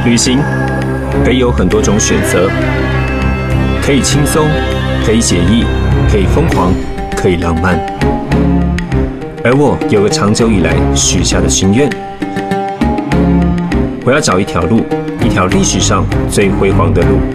旅行可以有很多种选择，可以轻松，可以写意，可以疯狂，可以浪漫。而我有个长久以来许下的心愿，我要找一条路，一条历史上最辉煌的路。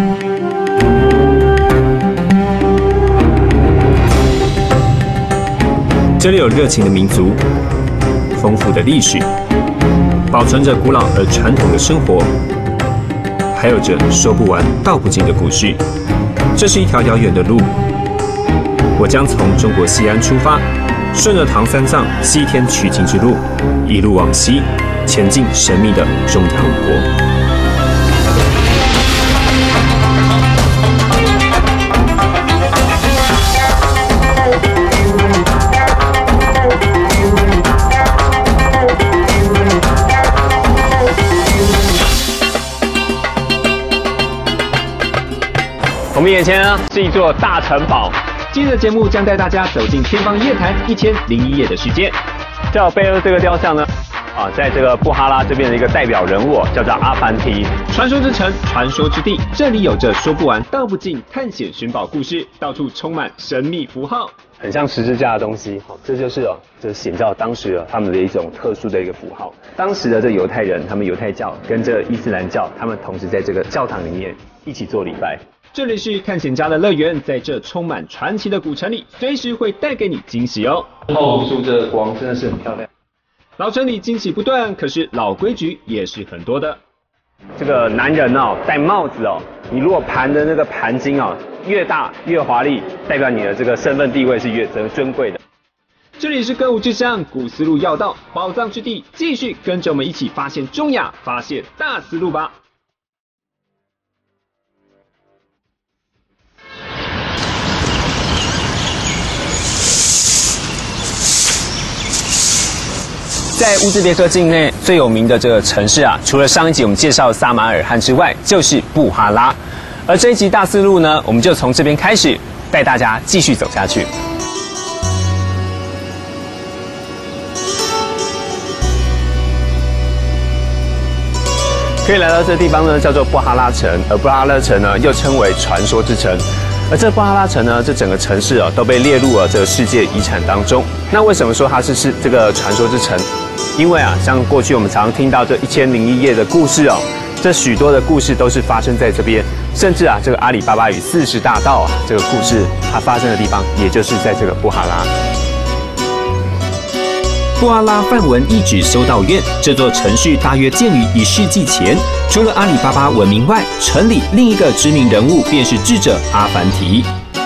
这里有热情的民族，丰富的历史，保存着古老而传统的生活，还有着说不完道不尽的故事。这是一条遥远的路，我将从中国西安出发，顺着唐三藏西天取经之路，一路往西，前进神秘的中亚五国。 我们眼前呢是一座大城堡。今天的节目将带大家走进天方夜谭1001夜的世界。在我背后这个雕像呢，在这个布哈拉这边的一个代表人物叫做阿凡提。传说之城，传说之地，这里有着说不完道不尽探险寻宝故事，到处充满神秘符号，很像十字架的东西。这就是这显照当时他们的一种特殊的一个符号。当时的这犹太人，他们犹太教跟这伊斯兰教，他们同时在这个教堂里面一起做礼拜。这里是探险家的乐园，在这充满传奇的古城里，随时会带给你惊喜哦。透出这光真的是很漂亮。老城里惊喜不断，可是老规矩也是很多的。这个男人戴帽子你如果盘的那个盘金越大越华丽，代表你的这个身份地位是越尊贵的。这里是歌舞之乡古丝路要道宝藏之地，继续跟着我们一起发现中亚，发现大丝路吧。在乌兹别克境内最有名的这个城市除了上一集我们介绍的撒马尔罕之外，就是布哈拉。而这一集大丝路呢，我们就从这边开始，带大家继续走下去。可以来到这个地方呢，叫做布哈拉城，而布哈拉城呢，又称为传说之城。而这布哈拉城呢，这整个城市都被列入了这个世界遗产当中。那为什么说它是这个传说之城？因为像过去我们常常听到这1001夜的故事这许多的故事都是发生在这边，甚至这个阿里巴巴与40大盗这个故事，它发生的地方也就是在这个布哈拉。 布哈拉梵文意指修道院，这座城市大约建于1世纪前。除了阿里巴巴文明外，城里另一个知名人物便是智者阿凡提。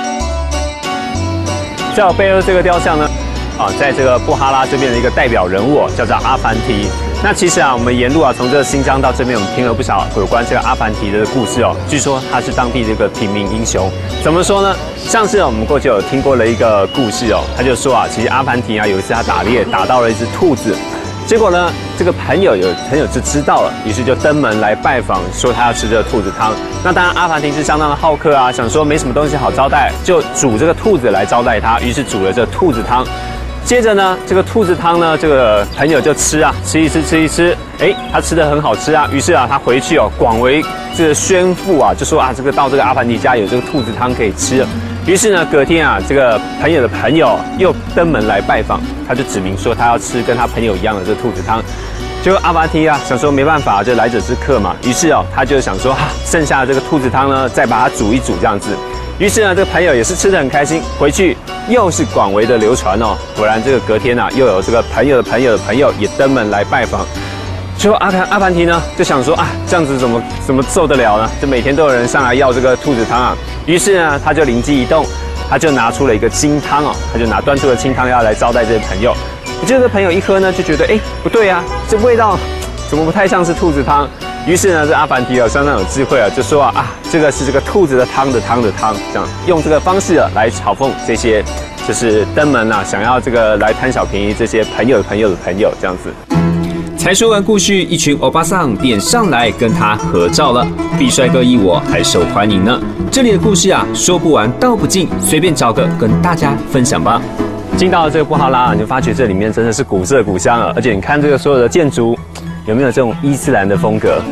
在我背后这个雕像呢，在这个布哈拉这边的一个代表人物叫做阿凡提。那其实我们沿路从这个新疆到这边，我们听了不少有关这个阿凡提的故事据说他是当地这个平民英雄。怎么说呢？像是我们过去有听过了一个故事他就说其实阿凡提有一次他打猎打到了一只兔子，结果呢这个朋友就知道了，于是就登门来拜访，说他要吃这个兔子汤。那当然阿凡提是相当的好客想说没什么东西好招待，就煮这个兔子来招待他，于是煮了这个兔子汤。接着呢，这个兔子汤呢，这个朋友就吃一吃，他吃得很好吃于是他回去广为这个宣布就说这个到这个阿凡提家有这个兔子汤可以吃了。于是呢，隔天这个朋友的朋友又登门来拜访，他就指明说他要吃跟他朋友一样的这个兔子汤。结果阿凡提想说没办法，就来者之客嘛，于是他就想说剩下的这个兔子汤呢，再把它煮一煮这样子。于是呢，这个朋友也是吃得很开心，回去又是广为的流传果然这个隔天又有这个朋友的朋友的朋友也登门来拜访。结果阿凡提呢就想说这样子怎么受得了呢？就每天都有人上来要这个兔子汤于是呢，他就灵机一动，他就拿出了一个清汤他就端出了清汤要来招待这些朋友。这个朋友一喝呢，就觉得不对这味道怎么不太像是兔子汤？于是呢，这阿凡提相当有智慧就说这个是这个兔子的汤的汤，这样用这个方式来嘲讽这些就是登门想要这个来贪小便宜这些朋友的朋友的朋友这样子。 才说完故事，一群欧巴桑便上来跟他合照了，比帅哥一我还受欢迎呢。这里的故事说不完道不尽，随便找个跟大家分享吧。 进到了这个布哈拉你就发觉这里面真的是古色古香而且你看这个所有的建筑有没有这种伊斯兰的风格？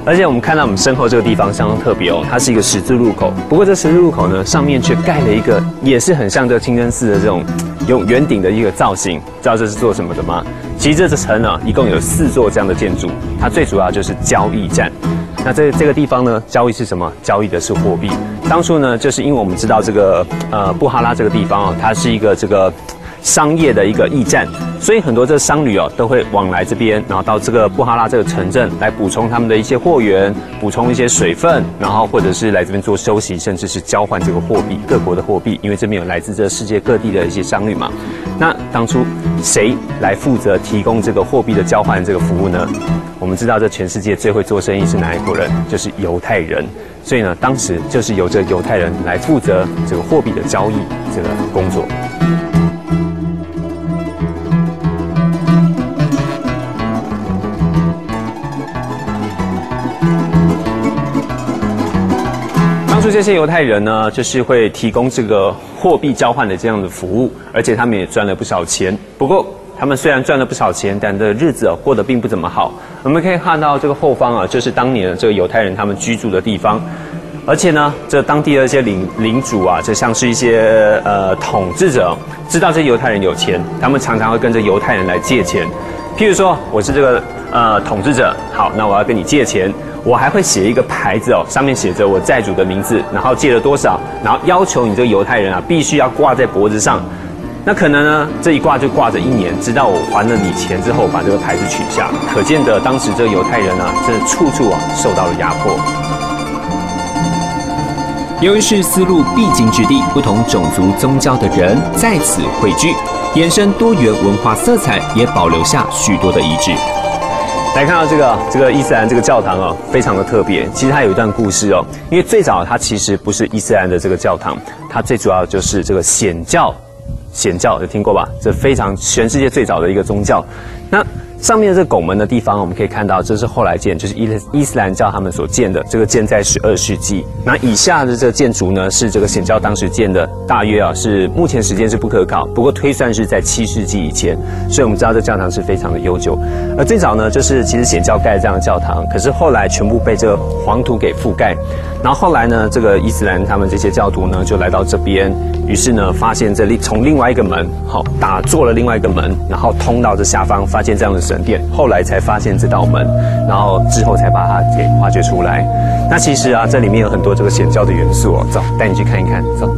而且我们看到我们身后这个地方相当特别哦，它是一个十字路口。不过这十字路口呢，上面却盖了一个也是很像这个清真寺的这种用圆顶的一个造型。知道这是做什么的吗？其实这层呢，一共有4座这样的建筑，它最主要就是交易站。那这个地方呢，交易是什么？交易的是货币。当初呢，就是因为我们知道这个布哈拉这个地方哦，它是一个这个商业的一个驿站，所以很多这商旅哦都会往来这边，然后到这个布哈拉这个城镇来补充他们的一些货源，补充一些水分，然后或者是来这边做休息，甚至是交换这个货币，各国的货币，因为这边有来自这世界各地的一些商旅嘛。那当初谁来负责提供这个货币的交换这个服务呢？我们知道这全世界最会做生意是哪一国人？就是犹太人。所以呢，当时就是由这犹太人来负责这个货币的交易这个工作。当初这些犹太人呢，就是会提供这个货币交换的这样的服务，而且他们也赚了不少钱。不过，他们虽然赚了不少钱，但的日子过得并不怎么好。我们可以看到这个后方啊，就是当年的这个犹太人他们居住的地方。而且呢，这当地的一些领主啊，就像是一些统治者，知道这犹太人有钱，他们常常会跟着犹太人来借钱。譬如说，我是这个统治者，好，那我要跟你借钱，我还会写一个牌子哦，上面写着我债主的名字，然后借了多少，然后要求你这个犹太人啊，必须要挂在脖子上。那可能呢，这一挂就挂着1年，直到我还了你钱之后，把这个牌子取下。可见的，当时这个犹太人啊，真的处处啊受到了压迫。 由于是丝路必经之地，不同种族、宗教的人在此汇聚，衍生多元文化色彩，也保留下许多的遗址。 来看到这个伊斯兰这个教堂哦，非常的特别。其实它有一段故事哦，因为最早它其实不是伊斯兰的这个教堂，它最主要就是这个显教。显教有听过吧？这非常全世界最早的一个宗教。那上面的这个拱门的地方，我们可以看到，这是后来建，就是伊斯兰教他们所建的，这个建在12世纪。那以下的这个建筑呢，是这个显教当时建的，大约啊是目前时间是不可考，不过推算是在7世纪以前。所以我们知道这教堂是非常的悠久。而最早呢，就是其实显教盖了这样的教堂，可是后来全部被这个黄土给覆盖。然后后来呢，这个伊斯兰他们这些教徒呢，就来到这边，于是呢，发现从另外一个门，打做了另外一个门，然后通到这下方，发现这样的神殿，后来才发现这道门，然后之后才把它给挖掘出来。那其实啊，这里面有很多这个显教的元素哦，走，带你去看一看，走。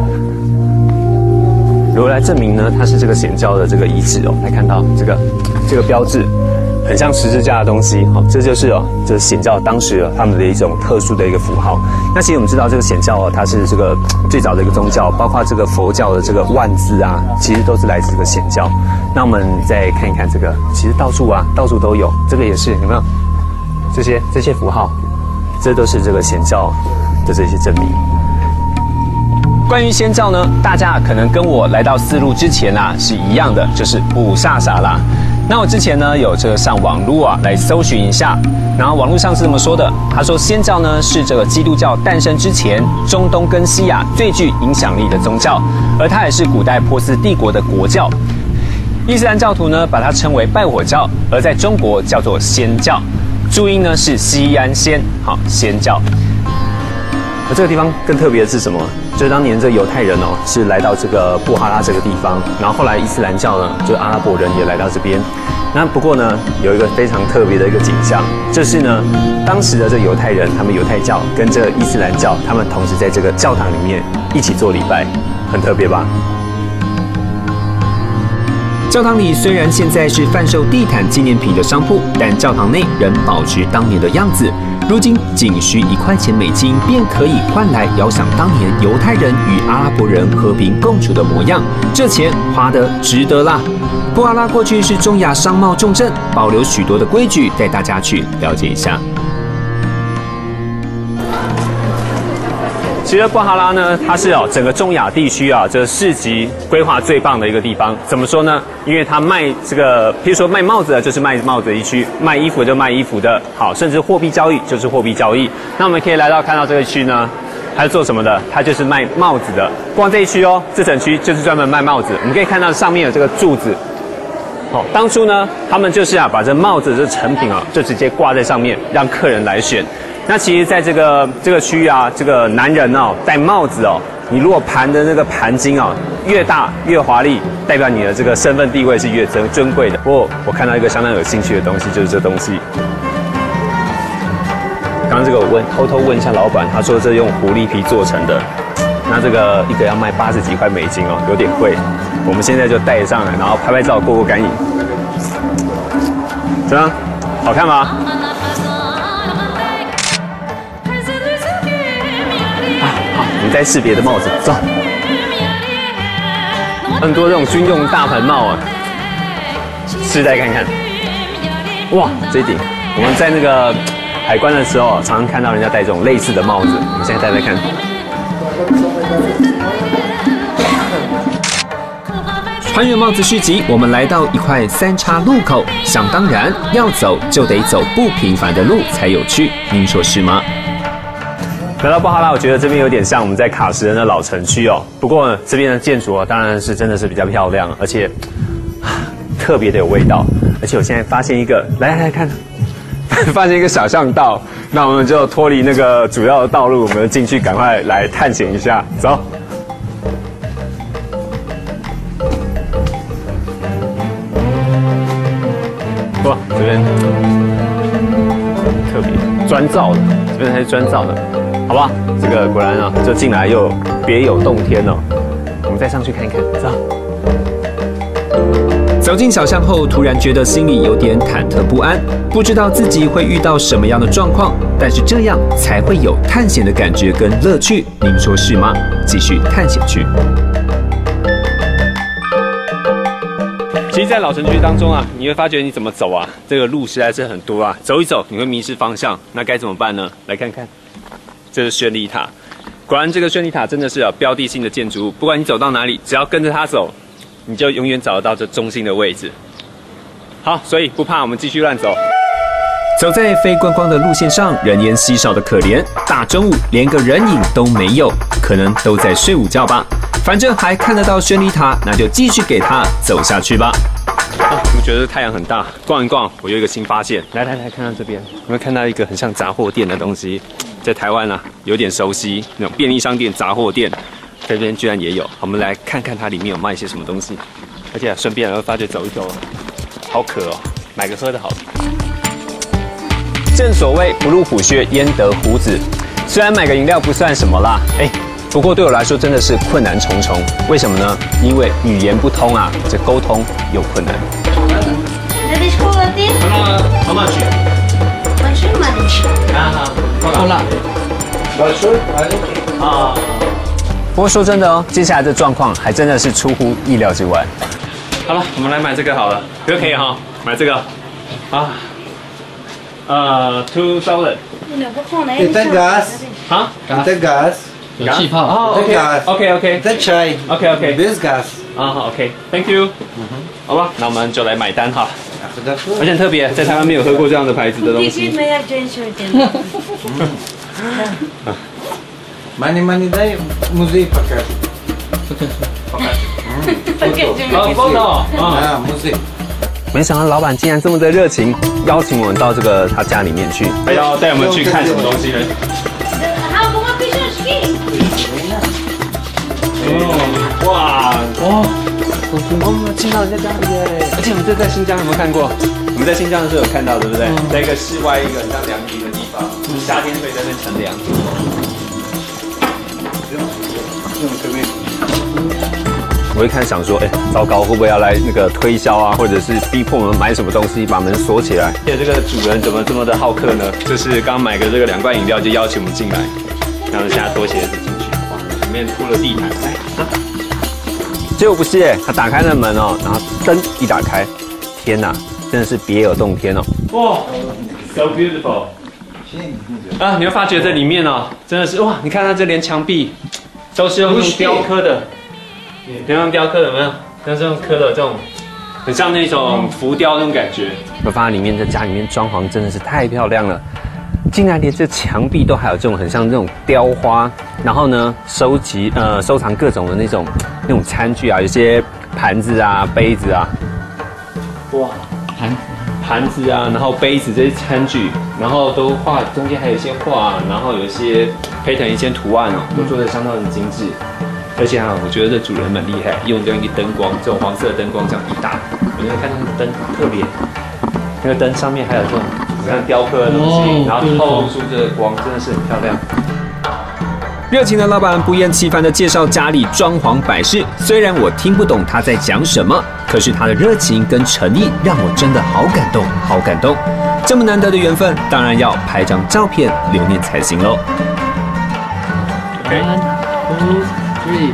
如何来证明呢？它是这个显教的这个遗址哦，来看到这个标志。很像十字架的东西，这就是这是显教当时他们的一种特殊的一个符号。那其实我们知道这个显教它是这个最早的一个宗教，包括这个佛教的这个万字啊，其实都是来自这个显教。那我们再看一看这个，其实到处都有，这个也是有没有？这些符号，这都是这个显教的这些证明。关于仙教呢，大家可能跟我来到丝路之前啊是一样的，就是五煞煞啦。那我之前呢有这个上网络啊来搜寻一下，然后网络上是这么说的，他说仙教呢是这个基督教诞生之前中东跟西亚最具影响力的宗教，而它也是古代波斯帝国的国教。伊斯兰教徒呢把它称为拜火教，而在中国叫做仙教，注音呢是西安仙，好，仙教。而这个地方更特别的是什么？就是当年这个犹太人哦，是来到这个布哈拉这个地方，然后后来伊斯兰教呢，就是阿拉伯人也来到这边。那不过呢，有一个非常特别的一个景象，就是呢，当时的这个犹太人，他们犹太教跟这个伊斯兰教，他们同时在这个教堂里面一起做礼拜，很特别吧？ 教堂里虽然现在是贩售地毯纪念品的商铺，但教堂内仍保持当年的样子。如今仅需1块钱美金，便可以换来遥想当年犹太人与阿拉伯人和平共处的模样，这钱花得值得啦！布哈拉过去是中亚商贸重镇，保留许多的规矩，带大家去了解一下。 其实布哈拉呢，它是整个中亚地区这市集规划最棒的一个地方。怎么说呢？因为它卖这个，譬如说卖帽子的，就是卖帽子的一区；卖衣服就卖衣服的，好，甚至货币交易就是货币交易。那我们可以看到这个区呢，它是做什么的？它就是卖帽子的。光这一区哦，这整区就是专门卖帽子。我们可以看到上面有这个柱子， 好，当初呢，他们就是把这帽子的成品就直接挂在上面，让客人来选。那其实，在这个区域啊，这个男人戴帽子你如果盘的那个盘金越大越华丽，代表你的这个身份地位是越尊贵的。不过我看到一个相当有兴趣的东西，就是这东西。刚刚这个我偷偷问一下老板，他说这用狐狸皮做成的，那这个一个要卖80几块美金有点贵。我们现在就带上来，然后拍拍照，过干瘾。怎么样？好看吗？好，我们再试别的帽子，走。很多这种军用大盘帽试戴看看。哇，这一顶，我们在那个海关的时候，常常看到人家戴这种类似的帽子。我们现在戴戴看。 穿越帽子市集，我们来到一块3叉路口，想当然，要走就得走不平凡的路才有趣，您说是吗？ 来到布哈拉，我觉得这边有点像我们在卡什人的老城区不过这边的建筑当然是真的是比较漂亮，而且特别的有味道。而且我现在发现一个，来看，发现一个小巷道，那我们就脱离那个主要的道路，我们进去赶快来探险一下，走。哇，这边特别砖造的，这边还是砖造的，好不好？这个果然就进来又别有洞天我们再上去看一看，走。 走进小巷后，突然觉得心里有点忐忑不安，不知道自己会遇到什么样的状况，但是这样才会有探险的感觉跟乐趣，您说是吗？继续探险去。 其实，在老城区当中你会发觉你怎么走这个路实在是很多走一走你会迷失方向，那该怎么办呢？来看看，这是绚丽塔。果然，这个绚丽塔真的是标的性的建筑物，不管你走到哪里，只要跟着它走，你就永远找得到这中心的位置。好，所以不怕，我们继续乱走。 走在非观光的路线上，人烟稀少的可怜，大中午连个人影都没有，可能都在睡午觉吧。反正还看得到绚丽塔，那就继续给它走下去吧。 我觉得太阳很大，逛一逛，我有一个新发现。来，看到这边，有没有看到一个很像杂货店的东西？在台湾有点熟悉，那种便利商店、杂货店，在这边居然也有。我们来看看它里面有卖一些什么东西，而且顺便会发觉走一走，好渴买个喝的好了。正所谓不入虎穴，焉得虎子。虽然买个饮料不算什么啦，不过对我来说真的是困难重重。为什么呢？因为语言不通这沟通有困难。How much? Большой? 不过说真的接下来的状况还真的是出乎意料之外。好了，我们来买这个好了，可不可以买这个2000。 Inte gas. Inte gas. 有气泡OK。 Inte chai. OK。 Без gas. OK，Thank you。好吧，那我们就来买单哈。而且很特别，在台湾没有喝过这样的牌子的东西。 Mani дай музей покажи. Foto。 Музей. 没想到老板竟然这么的热情，邀请我们到这个他家里面去，还要带我们去看什么东西呢？哇，我们进到人家家里耶！而且我们这在新疆有没有看过？我们在新疆的时候有看到，对不对？在一个室外一个很像凉亭的地方，夏天可以在那边乘凉。我一看想说，糟糕，会不会要来那个推销或者是逼迫我们买什么东西，把门锁起来？而且这个主人怎么这么的好客呢？就是刚买个这个2罐饮料就邀请我们进来，然后现在脱鞋子进去，哇，里面铺了地毯，结果不是他打开了门然后灯一打开，天哪，真的是别有洞天哇 ，so beautiful。你会发觉这里面真的是哇，你看它这连墙壁都是用雕刻的。用雕刻的有没有？像这种刻的这种，很像那种浮雕那种感觉。我发现里面在家里面装潢真的是太漂亮了，竟然连这墙壁都还有这种很像那种雕花，然后呢收藏各种的那种餐具有些盘子杯子哇，盘子啊，然后杯子这些餐具，然后都画中间还有一些画，然后有一些配成一些图案哦，都做得相当的精致。而且啊，我觉得这主人蛮厉害，用这样一个灯光，这种黄色的灯光这样一打，我就看到那个灯特别，那个灯上面还有这种你看雕刻的东西，然后透出这个光，真的是很漂亮。 热情的老板不厌其烦地介绍家里装潢摆饰，虽然我听不懂他在讲什么，可是他的热情跟诚意让我真的好感动，好感动。这么难得的缘分，当然要拍张照片留念才行喽。 1, 2,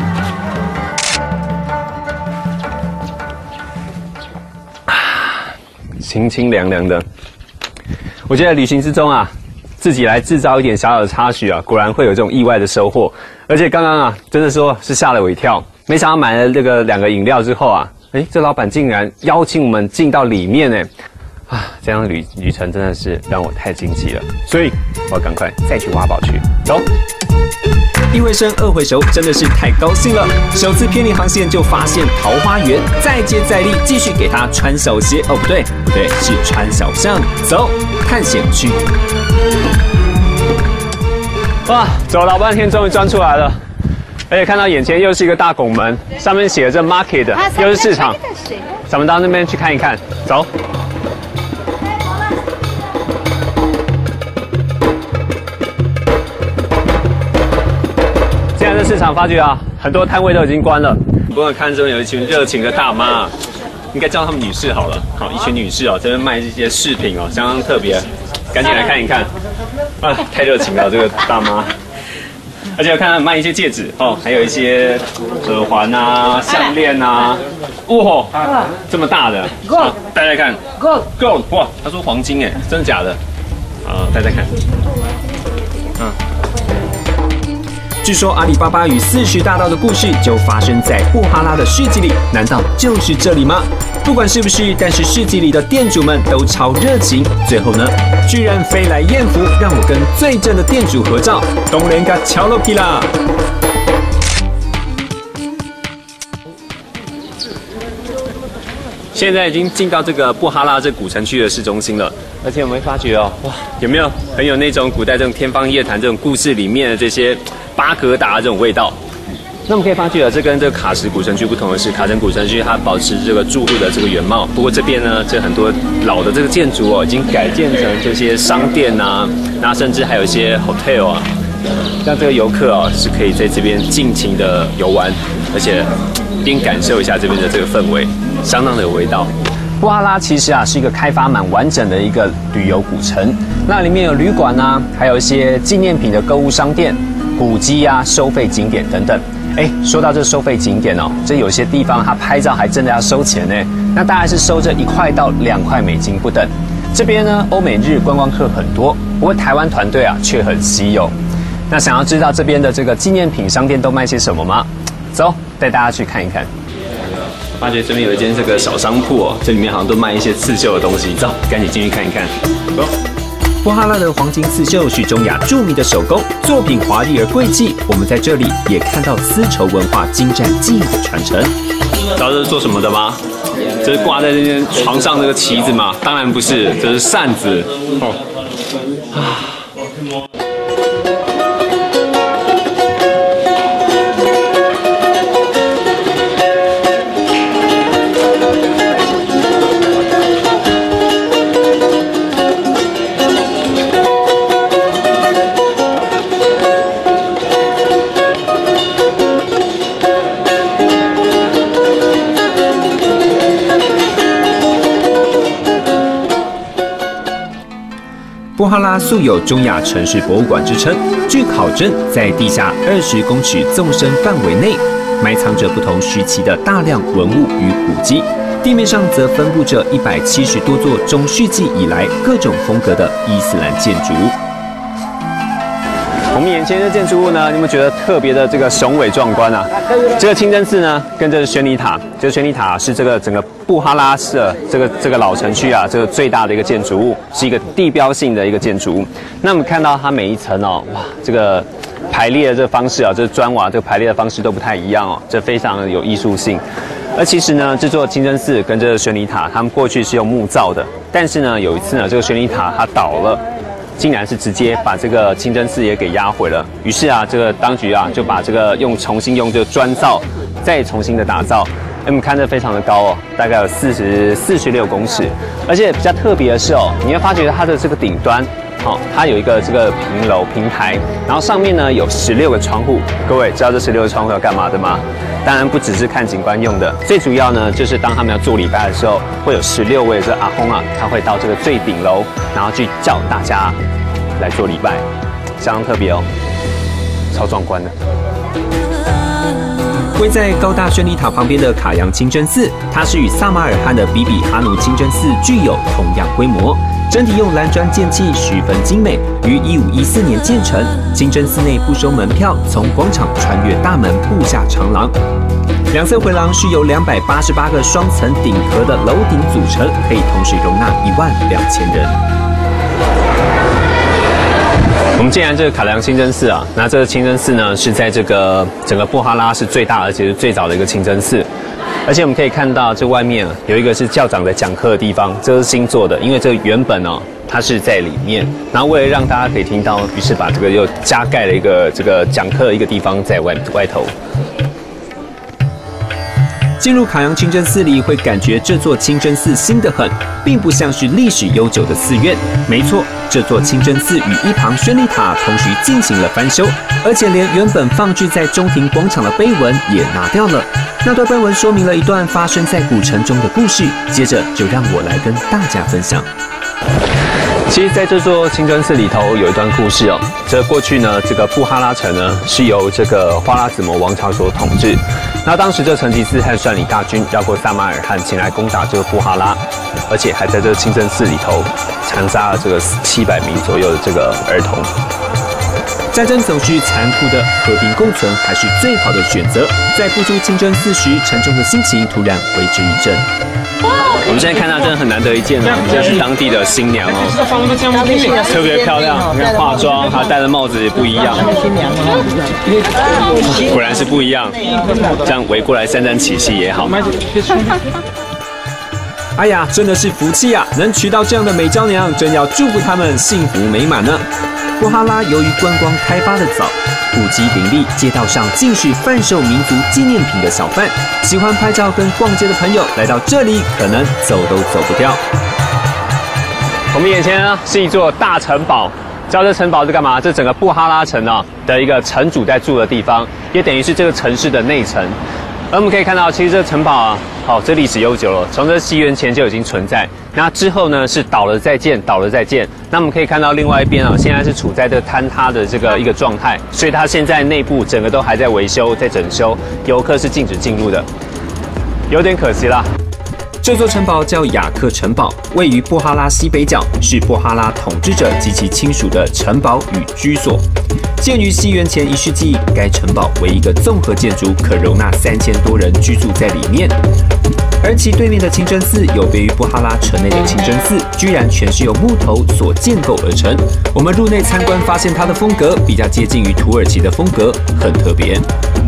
3。 清清凉凉的。我觉得旅行之中啊，自己来制造一点小小的插曲啊，果然会有这种意外的收获。而且刚刚啊，真的说是吓了我一跳，没想到买了这个2个饮料之后啊，这老板竟然邀请我们进到里面呢。这样的旅程真的是让我太惊奇了，所以我要赶快再去挖宝去，走。 1回生2回熟，真的是太高兴了！首次偏离航线就发现桃花源，再接再厉，继续给他穿小鞋。哦，不对，是穿小巷。走，探险去。 哇，走了老半天，终于钻出来了。而且看到眼前又是一个大拱门，上面写着 market， 又是市场。咱们到那边去看一看，走。现在这市场发觉啊，很多摊位都已经关了。不过看这边有一群热情的大妈，应该叫她们女士好了。好，一群女士哦，这边卖这些饰品哦，相当特别，赶紧来看一看。太热情了，这个大妈。而且我看她卖一些戒指哦，还有一些耳环啊、项链啊。哇，这么大的，戴戴看。Gold， 哇，他说黄金哎，真的假的？戴戴看。 据说阿里巴巴与40大盗的故事就发生在布哈拉的市集里，难道就是这里吗？不管是不是，但是市集里的店主们都超热情。最后呢，居然飞来艳福，让我跟最正的店主合照，东连个乔洛皮啦！ 现在已经进到这个布哈拉这古城区的市中心了，而且我们会发觉哦，哇，有没有很有那种古代这种天方夜谭这种故事里面的这些巴格达这种味道？那我们可以发觉这跟这个卡什古城区不同的是，卡什古城区它保持这个住户的这个原貌，不过这边呢，这很多老的这个建筑哦，已经改建成这些商店啊，那甚至还有一些 hotel 啊，让这个游客哦是可以在这边尽情的游玩，而且边感受一下这边的这个氛围。相当的有味道。布哈拉其实啊是一个开发蛮完整的一个旅游古城，那里面有旅馆啊，还有一些纪念品的购物商店、古迹啊、收费景点等等。说到这收费景点哦，这有些地方它拍照还真的要收钱呢，那大概是收这1块到2块美金不等。这边呢，欧美日观光客很多，不过台湾团队啊却很稀有。那想要知道这边的这个纪念品商店都卖些什么吗？走，带大家去看一看。发觉这边有一间这个小商铺哦，这里面好像都卖一些刺绣的东西，走，赶紧进去看一看。走。 布哈拉的黄金刺绣是中亚著名的手工作品，华丽而贵气。我们在这里也看到丝绸文化精湛技艺的传承。 知道这是做什么的吗？这是挂在这间床上这个旗子吗？当然不是，这是扇子。 布哈拉素有中亚城市博物馆之称。据考证，在地下20公尺纵深范围内，埋藏着不同时期的大量文物与古迹。地面上则分布着170多座中世纪以来各种风格的伊斯兰建筑物。 我们眼前的建筑物呢，你们觉得特别的这个雄伟壮观啊？这个清真寺呢，跟这个宣礼塔，这个宣礼塔是这个整个布哈拉市的这个老城区啊，这个最大的一个建筑物，是一个地标性的一个建筑物。那我们看到它每一层哦，哇，这个排列的这个方式啊，这砖瓦这个排列的方式都不太一样哦，这非常的有艺术性。 而其实呢，这座清真寺跟这个宣礼塔，他们过去是用木造的，但是呢，有一次呢，这个宣礼塔它倒了。竟然是直接把这个清真寺也给压毁了。于是啊，这个当局啊就把这个重新用这个砖造，再重新的打造。我们看着非常的高哦，大概有46公尺。而且比较特别的是哦，你会发觉它的这个顶端，它有一个这个平台，然后上面呢有16个窗户。各位知道这16个窗户要干嘛的吗？当然不只是看景观用的，最主要呢就是当他们要做礼拜的时候，会有16位这阿訇啊，他会到这个最顶楼，然后去叫大家来做礼拜，相当特别哦，超壮观的。 位在高大宣礼塔旁边的卡扬清真寺，它是与萨马尔罕的比比哈努清真寺具有同样规模。整体用蓝砖建砌，十分精美，于1514年建成。清真寺内不收门票，从广场穿越大门，步下长廊。两侧回廊是由288个双层顶壳的楼顶组成，可以同时容纳12000人。 我们进来这个卡良清真寺啊，那这个清真寺呢是在这个整个布哈拉是最大而且是最早的一个清真寺。而且我们可以看到，这外面有一个是教长在讲课的地方，这是新做的，因为这个原本哦它是在里面，然后为了让大家可以听到，于是把这个又加盖了一个这个讲课的一个地方在外头。 进入卡扬清真寺里，会感觉这座清真寺新得很，并不像是历史悠久的寺院。没错，这座清真寺与一旁宣礼塔同时进行了翻修，而且连原本放置在中庭广场的碑文也拿掉了。那段碑文说明了一段发生在古城中的故事，接着就让我来跟大家分享。 其实，在这座清真寺里头有一段故事哦。这过去呢，这个布哈拉城呢是由这个花剌子模王朝所统治。那当时这成吉思汗率领大军绕过萨马尔罕前来攻打这个布哈拉，而且还在这个清真寺里头残杀了这个700名左右的这个儿童。 战争总是残酷的，和平共存还是最好的选择。在步出清真寺时，沉重的心情突然为之一振。 我们现在看到真的很难得一见哦，这是当地的新娘哦，特别漂亮，你看化妆，她戴的帽子也不一样，果然是不一样。这样围过来沾沾喜气也好。 哎呀，真的是福气啊！能娶到这样的美娇娘，真要祝福他们幸福美满呢。布哈拉由于观光开发的早，古迹林立，街道上尽是贩售民族纪念品的小贩。喜欢拍照跟逛街的朋友来到这里，可能走都走不掉。 我们眼前呢是一座大城堡，知道这城堡是干嘛？这整个布哈拉城啊的一个城主在住的地方，也等于是这个城市的内城。而我们可以看到，其实这个城堡啊，这历史悠久了，从这西元前就已经存在。那之后呢，是倒了再建，倒了再建。那我们可以看到另外一边啊，现在是处在这个坍塌的这个一个状态，所以它现在内部整个都还在维修，在整修，游客是禁止进入的，有点可惜啦。 这座城堡叫雅克城堡，位于布哈拉西北角，是布哈拉统治者及其亲属的城堡与居所。建于西元前1世纪，该城堡为一个综合建筑，可容纳3000多人居住在里面。而其对面的清真寺有别于布哈拉城内的清真寺，居然全是由木头所建构而成。我们入内参观，发现它的风格比较接近于土耳其的风格，很特别。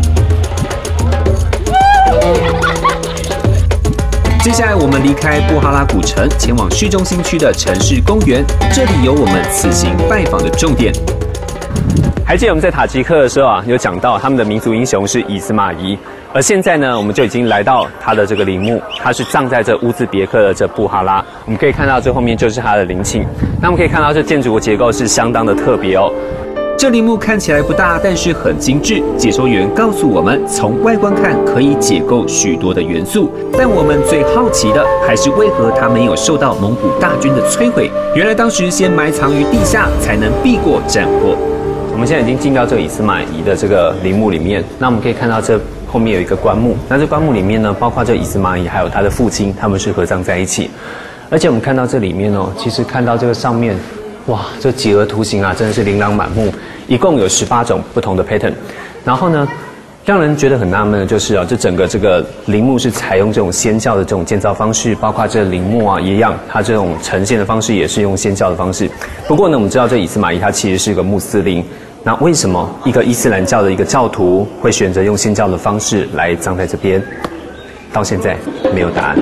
接下来我们离开布哈拉古城，前往市中心区的城市公园，这里有我们此行拜访的重点。 还记得我们在塔吉克的时候啊，有讲到他们的民族英雄是伊斯玛仪，而现在呢，我们就已经来到他的这个陵墓，他是葬在这乌兹别克的这布哈拉。我们可以看到这后面就是他的陵寝，那我们可以看到这建筑的结构是相当的特别哦。 这陵墓看起来不大，但是很精致。解说员告诉我们，从外观看可以解构许多的元素，但我们最好奇的还是为何它没有受到蒙古大军的摧毁。原来当时先埋藏于地下，才能避过战火。 我们现在已经进到这个伊斯玛仪的这个陵墓里面，那我们可以看到这后面有一个棺木，那这棺木里面呢，包括这伊斯玛仪还有他的父亲，他们是合葬在一起。而且我们看到这里面哦，其实看到这个上面，哇，这几何图形啊，真的是琳琅满目，一共有18种不同的 pattern。然后呢，让人觉得很纳闷的就是啊，这整个这个陵墓是采用这种仙教的这种建造方式，包括这陵墓啊一样，它这种呈现的方式也是用仙教的方式。不过呢，我们知道这伊斯玛仪他其实是个穆斯林。那为什么一个伊斯兰教的一个教徒会选择用仙教的方式来葬在这边？ 到现在没有答案。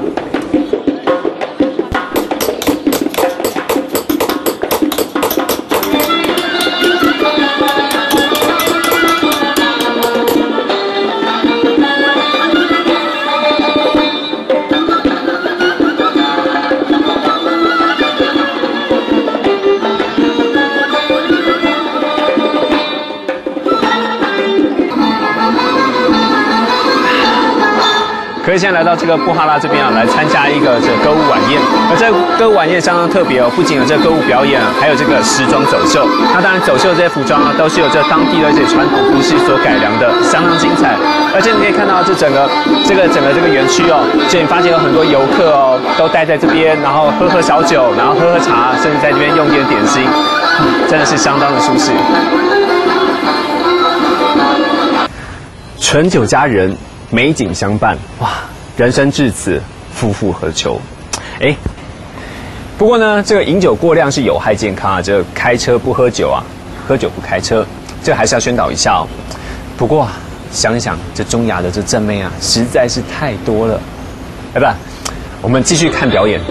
可是现在来到这个布哈拉这边啊，来参加一个这歌舞晚宴，而这歌舞晚宴相当特别哦，不仅有这歌舞表演，还有这个时装走秀。那当然，走秀这些服装啊，都是有这当地的一些传统服饰所改良的，相当精彩。而且你可以看到这整个园区哦，这你发现有很多游客哦，都待在这边，然后喝小酒，然后喝茶，甚至在这边用点点心，真的是相当的舒适。醇酒佳人。美景相伴，哇！人生至此，夫复何求？哎，不过呢，这个饮酒过量是有害健康啊，这开车不喝酒啊，喝酒不开车，这还是要宣导一下哦。不过想一想，这中亚的这正妹啊，实在是太多了。来吧，我们继续看表演。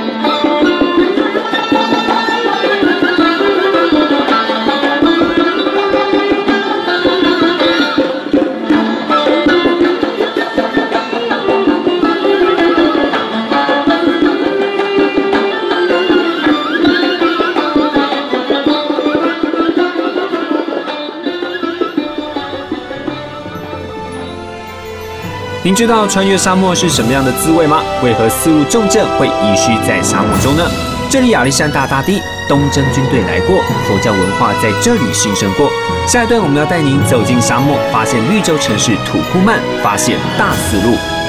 您知道穿越沙漠是什么样的滋味吗？为何丝路重镇会遗失在沙漠中呢？这里亚历山大大帝东征军队来过，佛教文化在这里兴盛过。下一段我们要带您走进沙漠，发现绿洲城市土库曼，发现大丝路。